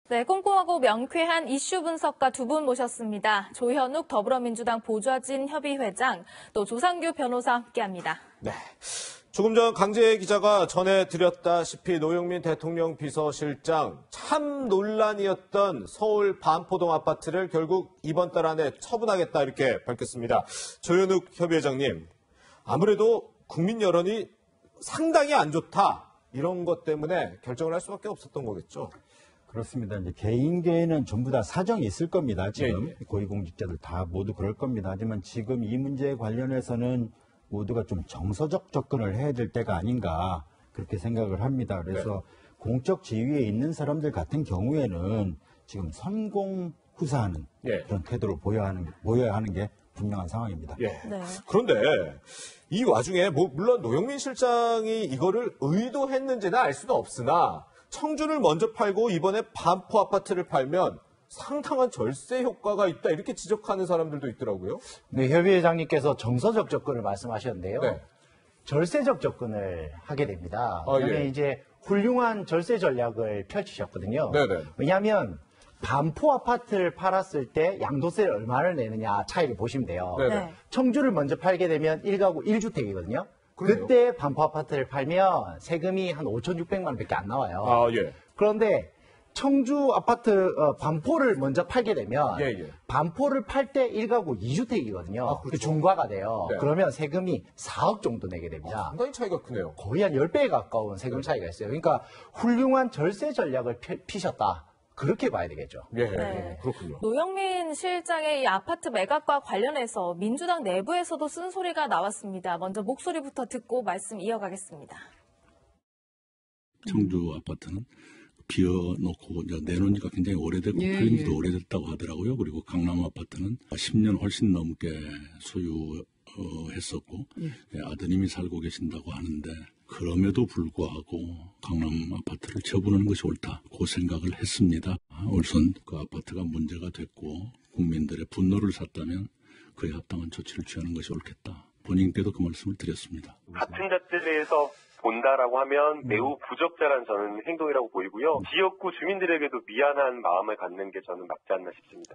네, 꼼꼼하고 명쾌한 이슈 분석가 두 분 모셨습니다. 조현욱 더불어민주당 보좌진 협의회장, 또 조상규 변호사 함께합니다. 네, 조금 전 강재혜 기자가 전해드렸다시피 노영민 대통령 비서실장 참 논란이었던 서울 반포동 아파트를 결국 이번 달 안에 처분하겠다 이렇게 밝혔습니다. 조현욱 협의회장님, 아무래도 국민 여론이 상당히 안 좋다 이런 것 때문에 결정을 할 수밖에 없었던 거겠죠. 그렇습니다. 이제 개인은 전부 다 사정이 있을 겁니다. 지금 고위공직자들 다 모두 그럴 겁니다. 하지만 지금 이 문제에 관련해서는 모두가 좀 정서적 접근을 해야 될 때가 아닌가 그렇게 생각을 합니다. 그래서 공적 지위에 있는 사람들 같은 경우에는 지금 선공후사하는 그런 태도를 보여야 하는 게 분명한 상황입니다. 네. 그런데 이 와중에 물론 노영민 실장이 이거를 의도했는지는 알 수는 없으나 청주를 먼저 팔고 이번에 반포 아파트를 팔면 상당한 절세 효과가 있다 이렇게 지적하는 사람들도 있더라고요. 네, 협의회장님께서 정서적 접근을 말씀하셨는데요. 네. 절세적 접근을 하게 됩니다. 왜냐하면 이제 훌륭한 절세 전략을 펼치셨거든요. 네네. 왜냐하면 반포 아파트를 팔았을 때 양도세를 얼마를 내느냐 차이를 보시면 돼요. 네네. 청주를 먼저 팔게 되면 1가구 1주택이거든요. 그때 반포 아파트를 팔면 세금이 한 5,600만 원밖에 안 나와요. 그런데 청주 아파트 반포를 먼저 팔게 되면 반포를 팔 때 1가구 2주택이거든요. 그렇죠. 중과가 돼요. 네. 그러면 세금이 4억 정도 내게 됩니다. 상당히 차이가 크네요. 거의 한 10배에 가까운 세금 차이가 있어요. 그러니까 훌륭한 절세 전략을 피셨다. 그렇게 봐야 되겠죠. 그렇군요. 노영민 실장의 이 아파트 매각과 관련해서 민주당 내부에서도 쓴소리가 나왔습니다. 먼저 목소리부터 듣고 말씀 이어가겠습니다. 청주 아파트는 비워놓고 내놓은 지가 굉장히 오래됐고 팔린 지도 오래됐다고 하더라고요. 그리고 강남 아파트는 10년 훨씬 넘게 소유했었고 아드님이 살고 계신다고 하는데 그럼에도 불구하고 강남 아파트를 처분하는 것이 옳다. 그 생각을 했습니다. 우선 그 아파트가 문제가 됐고 국민들의 분노를 샀다면 그에 합당한 조치를 취하는 것이 옳겠다. 본인께도 그 말씀을 드렸습니다. 같은 잣대에 대해서 본다라고 하면 매우 부적절한 저는 행동이라고 보이고요. 지역구 주민들에게도 미안한 마음을 갖는 게 저는 맞지 않나 싶습니다.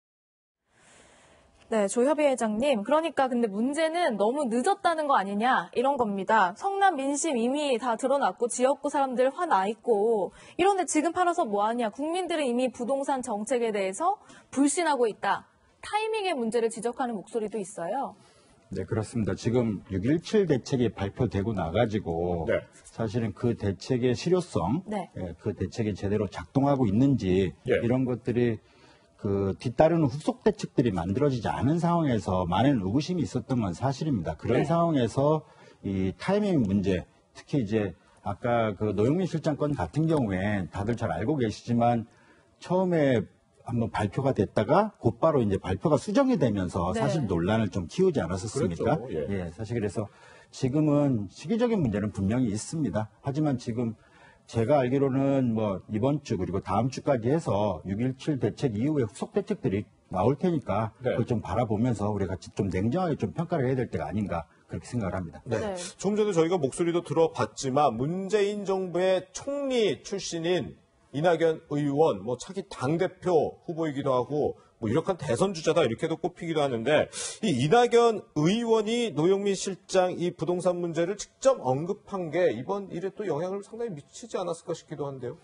네, 조협의 회장님. 그러니까 근데 문제는 너무 늦었다는 거 아니냐 이런 겁니다. 성남 민심 이미 다 드러났고 지역구 사람들 화나 있고 이런데 지금 팔아서 뭐하냐. 국민들은 이미 부동산 정책에 대해서 불신하고 있다. 타이밍의 문제를 지적하는 목소리도 있어요. 네, 그렇습니다. 지금 6.17 대책이 발표되고 나가지고 사실은 그 대책의 실효성, 그 대책이 제대로 작동하고 있는지 이런 것들이 그 뒤따르는 후속 대책들이 만들어지지 않은 상황에서 많은 의구심이 있었던 건 사실입니다. 그런 상황에서 이 타이밍 문제, 특히 이제 아까 그 노영민 실장 건 같은 경우에 다들 잘 알고 계시지만 처음에 한번 발표가 됐다가 곧바로 이제 발표가 수정이 되면서 사실 논란을 좀 키우지 않았었습니까? 그렇죠. 사실 그래서 지금은 시기적인 문제는 분명히 있습니다. 하지만 지금 제가 알기로는 뭐 이번 주 그리고 다음 주까지 해서 6.17 대책 이후에 후속 대책들이 나올 테니까 그걸 좀 바라보면서 우리 같이 좀 냉정하게 좀 평가를 해야 될 때가 아닌가 그렇게 생각을 합니다. 좀 전에 저희가 목소리도 들어봤지만 문재인 정부의 총리 출신인 이낙연 의원, 뭐 차기 당대표 후보이기도 하고 뭐 유력한 대선 주자다 이렇게도 꼽히기도 하는데 이 이낙연 의원이 노영민 실장 이 부동산 문제를 직접 언급한 게 이번 일에 또 영향을 상당히 미치지 않았을까 싶기도 한데요.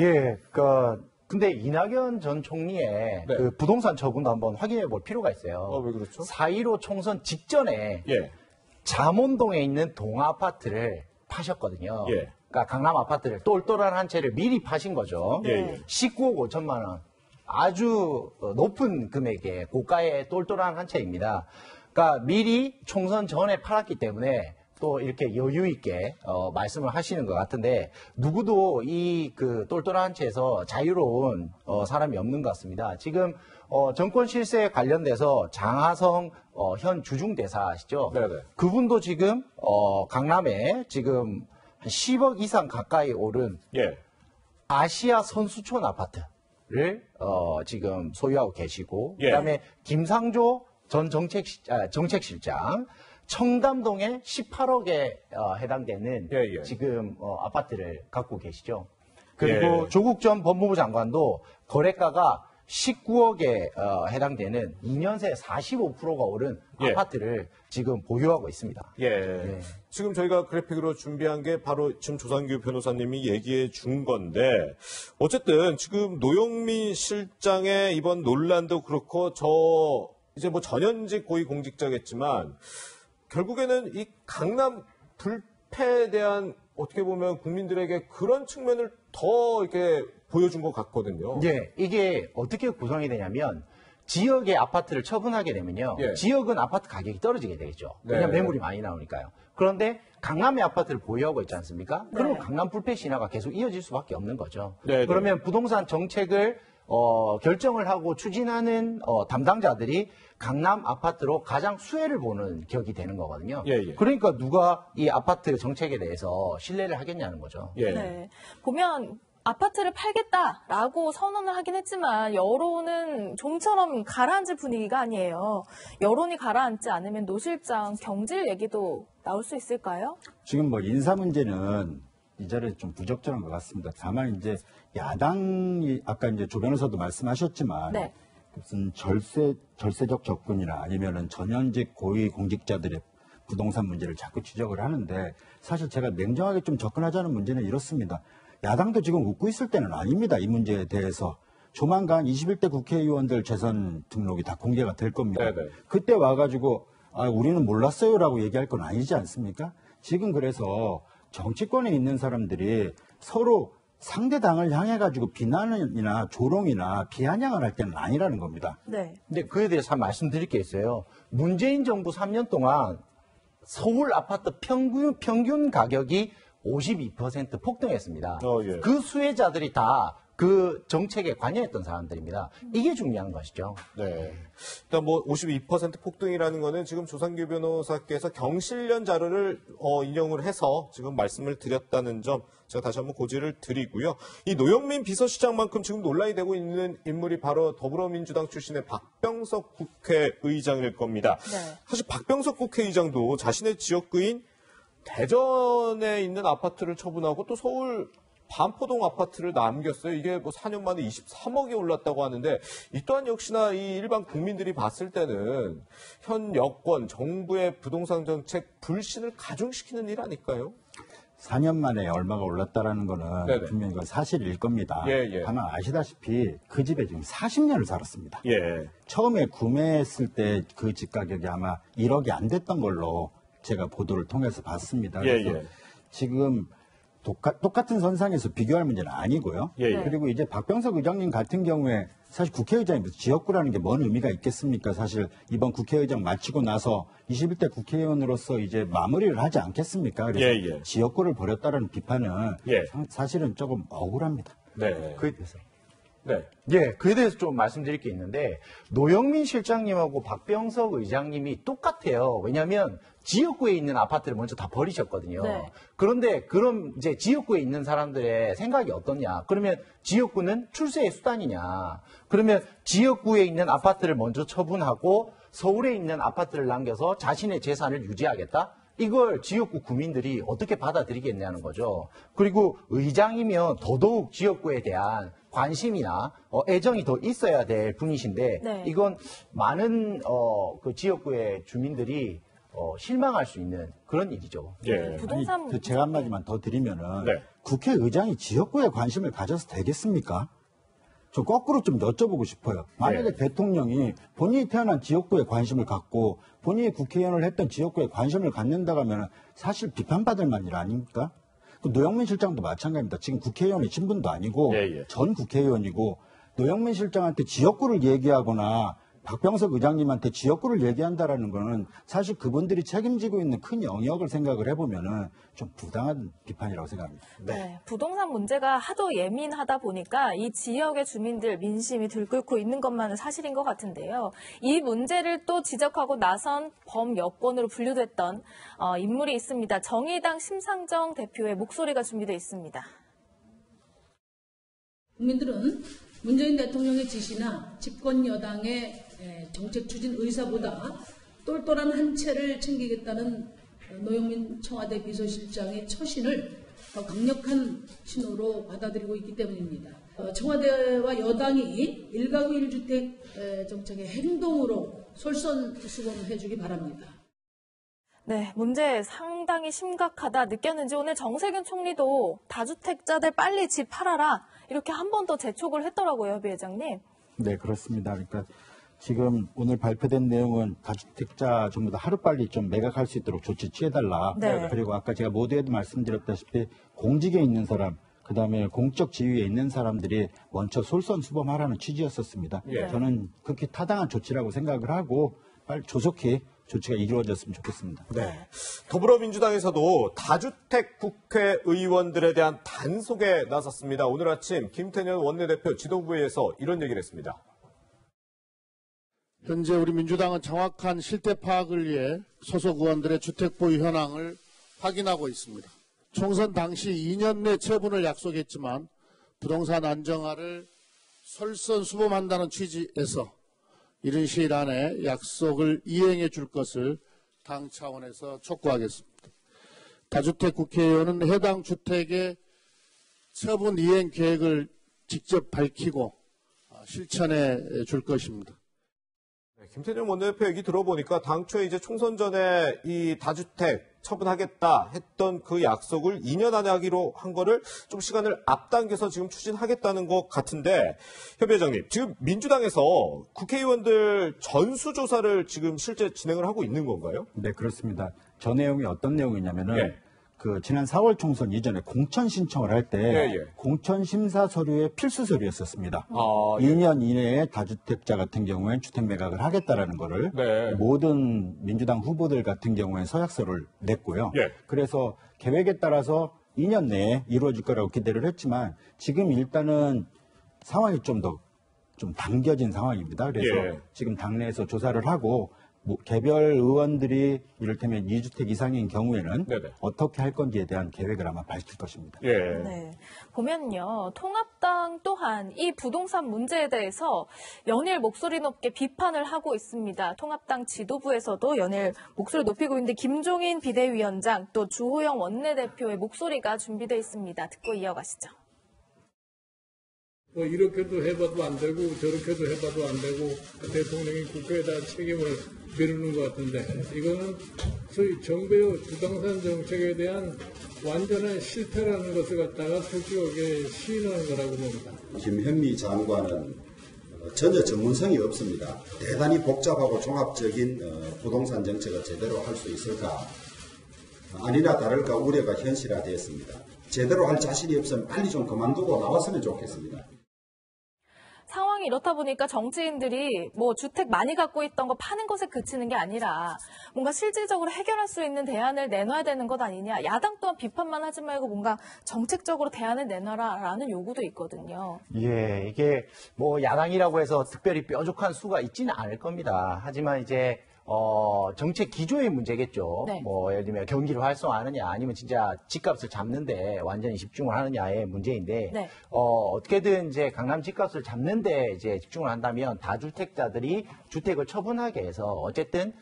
근데 이낙연 전 총리의 그 부동산 처분도 한번 확인해 볼 필요가 있어요. 왜 그렇죠? 4.15 총선 직전에 잠원동에 있는 동아파트를 파셨거든요. 그러니까 강남 아파트를 똘똘한 한 채를 미리 파신 거죠. 19억 5천만 원. 아주 높은 금액의 고가의 똘똘한 한 채입니다. 그러니까 미리 총선 전에 팔았기 때문에 또 이렇게 여유 있게 말씀을 하시는 것 같은데 누구도 이 그 똘똘한 한 채에서 자유로운 사람이 없는 것 같습니다. 지금 정권 실세에 관련돼서 장하성 현 주중대사시죠. 그분도 지금 강남에 지금 한 10억 이상 가까이 오른 아시아 선수촌 아파트를 지금 소유하고 계시고 그다음에 김상조 전 정책실장 청담동에 18억에 해당되는 지금 아파트를 갖고 계시죠. 그리고 조국 전 법무부 장관도 거래가가 19억에 해당되는 2년 새 45%가 오른 아파트를 지금 보유하고 있습니다. 지금 저희가 그래픽으로 준비한 게 바로 지금 조상규 변호사님이 얘기해 준 건데 어쨌든 지금 노영민 실장의 이번 논란도 그렇고 이제 뭐 전현직 고위공직자겠지만 결국에는 이 강남 불패에 대한 어떻게 보면 국민들에게 그런 측면을 더 이렇게 보여준 것 같거든요. 이게 어떻게 구성이 되냐면 지역의 아파트를 처분하게 되면요. 지역은 아파트 가격이 떨어지게 되겠죠. 왜냐하면 매물이 많이 나오니까요. 그런데 강남의 아파트를 보유하고 있지 않습니까? 그러면 강남 불패 신화가 계속 이어질 수밖에 없는 거죠. 그러면 부동산 정책을 결정을 하고 추진하는 담당자들이 강남 아파트로 가장 수혜를 보는 격이 되는 거거든요. 그러니까 누가 이 아파트 정책에 대해서 신뢰를 하겠냐는 거죠. 보면 아파트를 팔겠다라고 선언을 하긴 했지만 여론은 좀처럼 가라앉을 분위기가 아니에요. 여론이 가라앉지 않으면 노 실장 경질 얘기도 나올 수 있을까요? 지금 뭐 인사 문제는 이 자리에 좀 부적절한 것 같습니다. 다만 이제 야당이 아까 이제 조 변호사도 말씀하셨지만 무슨 절세적 접근이나 아니면은 전현직 고위 공직자들의 부동산 문제를 자꾸 지적을 하는데 사실 제가 냉정하게 좀 접근하자는 문제는 이렇습니다. 야당도 지금 웃고 있을 때는 아닙니다. 이 문제에 대해서. 조만간 21대 국회의원들 재선 등록이 다 공개가 될 겁니다. 그때 와가지고 우리는 몰랐어요라고 얘기할 건 아니지 않습니까? 지금 그래서 정치권에 있는 사람들이 서로 상대 당을 향해 가지고 비난이나 조롱이나 비아냥을 할 때는 아니라는 겁니다. 근데 그에 대해서 말씀드릴 게 있어요. 문재인 정부 3년 동안 서울 아파트 평균 가격이 52% 폭등했습니다. 그 수혜자들이 다 그 정책에 관여했던 사람들입니다. 이게 중요한 것이죠. 일단 뭐 52% 폭등이라는 거는 지금 조상규 변호사께서 경실련 자료를 인용을 해서 지금 말씀을 드렸다는 점 제가 다시 한번 고지를 드리고요. 이 노영민 비서실장만큼 지금 논란이 되고 있는 인물이 바로 더불어민주당 출신의 박병석 국회의장일 겁니다. 사실 박병석 국회의장도 자신의 지역구인 대전에 있는 아파트를 처분하고 또 서울 반포동 아파트를 남겼어요. 이게 뭐 4년 만에 23억이 올랐다고 하는데 이 또한 역시나 이 일반 국민들이 봤을 때는 현 여권, 정부의 부동산 정책 불신을 가중시키는 일 아닐까요? 4년 만에 얼마가 올랐다라는 거는 분명히 이건 사실일 겁니다. 다만 아시다시피 그 집에 지금 40년을 살았습니다. 처음에 구매했을 때 그 집 가격이 아마 1억이 안 됐던 걸로 제가 보도를 통해서 봤습니다. 그래서 지금 똑같은 선상에서 비교할 문제는 아니고요. 그리고 이제 박병석 의장님 같은 경우에 사실 국회의장이 지역구라는 게 뭔 의미가 있겠습니까? 사실 이번 국회의장 마치고 나서 21대 국회의원으로서 이제 마무리를 하지 않겠습니까? 그래서 지역구를 버렸다는 비판은 사실은 조금 억울합니다. 그에 대해서. 그에 대해서 좀 말씀드릴 게 있는데 노영민 실장님하고 박병석 의장님이 똑같아요. 왜냐하면 지역구에 있는 아파트를 먼저 다 버리셨거든요. 그런데 그럼 이제 지역구에 있는 사람들의 생각이 어떻냐? 그러면 지역구는 출세의 수단이냐? 그러면 지역구에 있는 아파트를 먼저 처분하고 서울에 있는 아파트를 남겨서 자신의 재산을 유지하겠다? 이걸 지역구 구민들이 어떻게 받아들이겠냐는 거죠. 그리고 의장이면 더더욱 지역구에 대한 관심이나 애정이 더 있어야 될 분이신데 이건 많은 그 지역구의 주민들이 실망할 수 있는 그런 일이죠. 부동산 제가 한마디만 더 드리면은 국회의장이 지역구에 관심을 가져서 되겠습니까? 저 거꾸로 좀 여쭤보고 싶어요. 만약에 대통령이 본인이 태어난 지역구에 관심을 갖고 본인이 국회의원을 했던 지역구에 관심을 갖는다고 하면 사실 비판받을 만한 일 아닙니까? 노영민 실장도 마찬가지입니다. 지금 국회의원의 신분도 아니고 전 국회의원이고 노영민 실장한테 지역구를 얘기하거나 박병석 의장님한테 지역구를 얘기한다라는 거는 사실 그분들이 책임지고 있는 큰 영역을 생각을 해보면은 좀 부당한 비판이라고 생각합니다. 부동산 문제가 하도 예민하다 보니까 이 지역의 주민들 민심이 들끓고 있는 것만은 사실인 것 같은데요. 이 문제를 또 지적하고 나선 범여권으로 분류됐던 인물이 있습니다. 정의당 심상정 대표의 목소리가 준비되어 있습니다. 국민들은 문재인 대통령의 지시나 집권 여당의 정책 추진 의사보다 똘똘한 한 채를 챙기겠다는 노영민 청와대 비서실장의 처신을 더 강력한 신호로 받아들이고 있기 때문입니다. 청와대와 여당이 1가구 1주택 정책의 행동으로 솔선수범해 주기 바랍니다. 네, 문제 상당히 심각하다 느꼈는지 오늘 정세균 총리도 다주택자들 빨리 집 팔아라 이렇게 한 번 더 재촉을 했더라고요, 협의회장님. 네, 그렇습니다. 그러니까 지금 오늘 발표된 내용은 다주택자 전부 다 하루빨리 좀 매각할 수 있도록 조치 취해달라. 네. 그리고 아까 제가 모두에도 말씀드렸다시피 공직에 있는 사람, 그다음에 공적 지위에 있는 사람들이 먼저 솔선수범하라는 취지였었습니다. 예. 저는 극히 타당한 조치라고 생각을 하고 빨리 조속히 조치가 이루어졌으면 좋겠습니다. 네. 더불어민주당에서도 다주택 국회의원들에 대한 단속에 나섰습니다. 오늘 아침 김태년 원내대표 지도부에서 이런 얘기를 했습니다. 현재 우리 민주당은 정확한 실태 파악을 위해 소속 의원들의 주택 보유 현황을 확인하고 있습니다. 총선 당시 2년 내 처분을 약속했지만 부동산 안정화를 솔선수범한다는 취지에서 이른 시일 안에 약속을 이행해 줄 것을 당 차원에서 촉구하겠습니다. 다주택 국회의원은 해당 주택의 처분 이행 계획을 직접 밝히고 실천해 줄 것입니다. 김태년 원내대표 얘기 들어보니까 당초에 이제 총선 전에 이 다주택 처분하겠다 했던 그 약속을 2년 안에 하기로 한 거를 좀 시간을 앞당겨서 지금 추진하겠다는 것 같은데 협의회장님, 지금 민주당에서 국회의원들 전수조사를 지금 실제 진행을 하고 있는 건가요? 네, 그렇습니다. 저 내용이 어떤 내용이냐면은 예. 그 지난 4월 총선 이전에 공천 신청을 할 때 예. 공천 심사 서류의 필수 서류였었습니다. 아, 예. 2년 이내에 다주택자 같은 경우엔 주택 매각을 하겠다라는 거를 네. 모든 민주당 후보들 같은 경우엔 서약서를 냈고요. 예. 그래서 계획에 따라서 2년 내에 이루어질 거라고 기대를 했지만 지금 일단은 상황이 좀 당겨진 상황입니다. 그래서 예. 지금 당내에서 조사를 하고 개별 의원들이 이를테면 2주택 이상인 경우에는 네네. 어떻게 할 건지에 대한 계획을 아마 밝힐 것입니다. 예. 네. 보면요. 통합당 또한 이 부동산 문제에 대해서 연일 목소리 높게 비판을 하고 있습니다. 통합당 지도부에서도 연일 목소리 높이고 있는데 김종인 비대위원장 또 주호영 원내대표의 목소리가 준비되어 있습니다. 듣고 이어가시죠. 뭐 이렇게도 해봐도 안 되고 저렇게도 해봐도 안 되고 대통령이 국회에다 책임을 미루는 것 같은데 이거는 소위 정부의 부동산 정책에 대한 완전한 실패라는 것을 갖다가 솔직하게 시인하는 거라고 봅니다. 김현미 장관은 전혀 전문성이 없습니다. 대단히 복잡하고 종합적인 부동산 정책을 제대로 할 수 있을까? 아니나 다를까 우려가 현실화되었습니다. 제대로 할 자신이 없으면 빨리 좀 그만두고 나왔으면 좋겠습니다. 상황이 이렇다 보니까 정치인들이 뭐 주택 많이 갖고 있던 거 파는 것에 그치는 게 아니라 뭔가 실질적으로 해결할 수 있는 대안을 내놔야 되는 것 아니냐. 야당 또한 비판만 하지 말고 뭔가 정책적으로 대안을 내놔라라는 요구도 있거든요. 예, 이게 뭐 야당이라고 해서 특별히 뾰족한 수가 있지는 않을 겁니다. 하지만 이제 정책 기조의 문제겠죠. 네. 뭐 예를 들면 경기를 활성화하느냐 아니면 진짜 집값을 잡는데 완전히 집중을 하느냐의 문제인데 네. 어떻게든 이제 강남 집값을 잡는데 이제 집중을 한다면 다주택자들이 주택을 처분하게 해서 어쨌든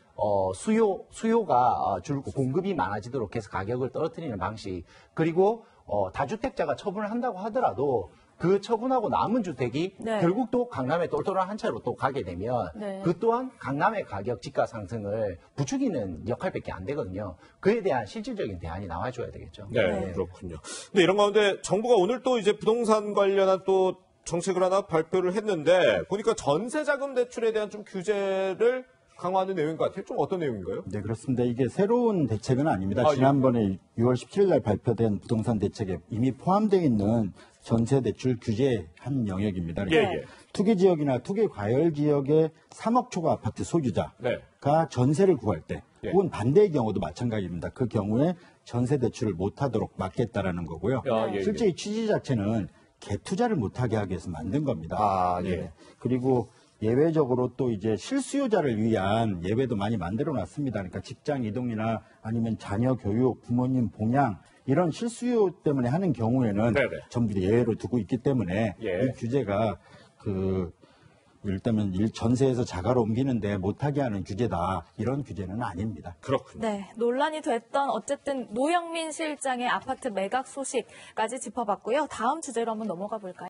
수요가 줄고 공급이 많아지도록 해서 가격을 떨어뜨리는 방식 그리고 다주택자가 처분을 한다고 하더라도 그 처분하고 남은 주택이 네. 결국 또 강남에 똘똘한 한 채로 또 가게 되면 네. 그 또한 강남의 가격 집가 상승을 부추기는 역할밖에 안 되거든요. 그에 대한 실질적인 대안이 나와줘야 되겠죠. 네, 그렇군요. 근데 이런 가운데 정부가 오늘 또 이제 부동산 관련한 또 정책을 하나 발표를 했는데 보니까 전세자금 대출에 대한 좀 규제를 강화하는 내용인 것 같아요. 좀 어떤 내용인가요? 네, 그렇습니다. 이게 새로운 대책은 아닙니다. 아, 지난번에 6월 17일 날 발표된 부동산 대책에 이미 포함되어 있는 전세 대출 규제한 영역입니다. 예, 예. 투기 지역이나 투기 과열 지역의 3억 초과 아파트 소유자가 네. 전세를 구할 때 예. 혹은 반대의 경우도 마찬가지입니다. 그 경우에 전세 대출을 못하도록 막겠다라는 거고요. 아, 예, 실제 이 취지 자체는 개투자를 못하게 하기 위해서 만든 겁니다. 아, 예. 네. 그리고 예외적으로 또 이제 실수요자를 위한 예외도 많이 만들어 놨습니다. 그러니까 직장 이동이나 아니면 자녀 교육, 부모님 봉양 이런 실수요 때문에 하는 경우에는 네네. 전부 예외로 두고 있기 때문에 예. 이 규제가 일단은 전세에서 자가로 옮기는데 못하게 하는 규제다. 이런 규제는 아닙니다. 그렇군요. 네, 논란이 됐던 어쨌든 노영민 실장의 아파트 매각 소식까지 짚어봤고요. 다음 주제로 한번 넘어가 볼까요?